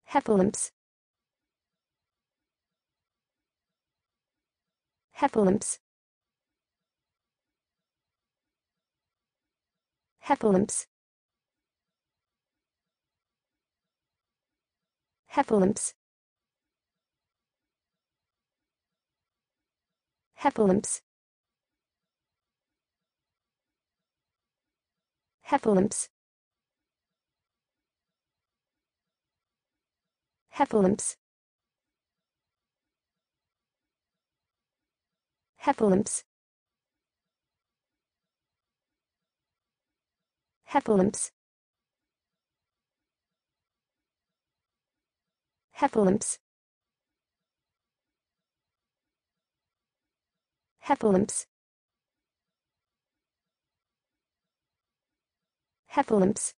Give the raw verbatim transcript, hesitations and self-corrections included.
Heffalumps. Heffalumps. Heffalumps. Heffalumps. Heffalumps. Heffalumps. Heffalumps. Heffalumps. Heffalumps. Heffalumps. Heffalumps. Heffalumps.